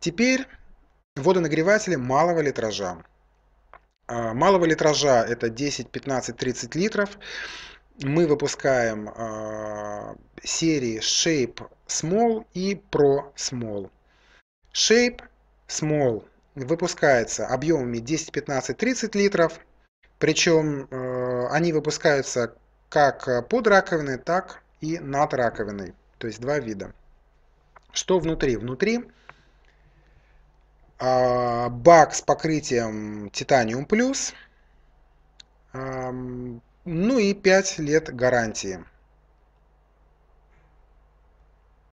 Теперь водонагреватели малого литража. Малого литража это 10, 15, 30 литров. Мы выпускаем серии Shape Small и Pro Small. Shape Small выпускается объемами 10, 15, 30 литров. Причем они выпускаются как под раковиной, так и над раковиной. То есть два вида. Что внутри? Внутри бак с покрытием Titanium Plus, ну и 5 лет гарантии.